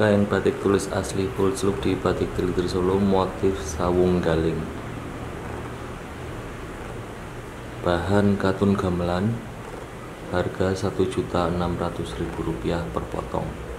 Kain batik tulis asli full sloop di Batik Trigger Solo, motif sawung galing. Bahan katun gamelan, harga Rp1.600.000 per potong.